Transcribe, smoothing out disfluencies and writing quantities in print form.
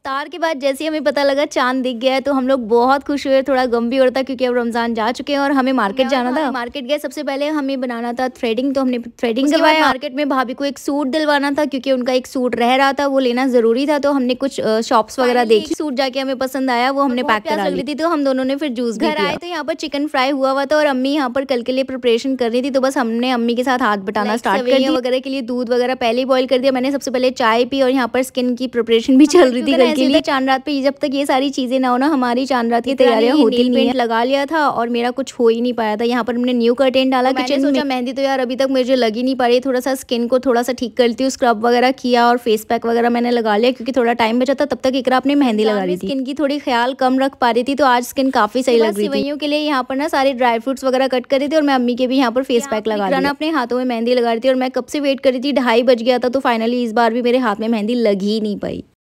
इफ्तार के बाद जैसे ही हमें पता लगा चांद दिख गया है तो हम लोग बहुत खुश हुए, थोड़ा गम भी हो रहा था क्योंकि अब रमजान जा चुके हैं और हमें मार्केट जाना था। मार्केट गए, सबसे पहले हमें बनाना था थ्रेडिंग, तो हमने थ्रेडिंग करवाया। मार्केट में भाभी को एक सूट दिलवाना था क्योंकि उनका एक सूट रह रहा था, वो लेना जरूरी था। तो हमने कुछ शॉप्स वगैरह देखी, सूट जाके हमें पसंद आया, वो हमने पैक करा ली थी। तो हम दोनों ने फिर जूस घर आए तो यहाँ पर चिकन फ्राई हुआ था और अम्मी यहाँ पर कल के लिए प्रिपरेशन कर रही थी। तो बस हमने अम्मी के साथ हाथ बटाना स्टार्ट कर दिया। वगैरह के लिए दूध वगैरह पहले ही बॉईल कर दिया मैंने, सबसे पहले चाय पी और यहाँ पर स्किन की प्रिपरेशन भी चल रही थी कल के लिए। चांद रात पे जब तक ये सारी चीजें ना हो ना, हमारी चांद रात की तैयारियां होती नहीं है। लगा लिया था और मेरा कुछ हो ही नहीं पाया था। यहाँ पर हमने न्यू कर्टेन डाला किचन में। सोचा मेहंदी तो यार अभी तक मुझे लग ही नहीं पा रही, थोड़ा सा स्किन को थोड़ा सा ठीक करती हूँ। स्क्रब वगैरह किया और फेस पैक वगैरह मैंने लगा लिया क्योंकि थोड़ा टाइम बचा था। तब तक इकरा अपनी मेहंदी लगा रही थी। स्किन की थोड़ी ख्याल कम रख पा रही थी, तो आज स्किन काफी सही लग रही थी। सेवइयों के लिए यहाँ पर ना सारे ड्राई फ्रूट्स वगैरह कट कर रही थी और मैं अम्मी के भी यहाँ पर फेस पैक लगा रही थी। अपने हाथों में मेहंदी लगा रही थी और मैं कब से वेट कर रही थी, 2:30 बज गया था। तो फाइनली इस बार भी मेरे हाथ में मेहंदी लग ही नहीं पाई।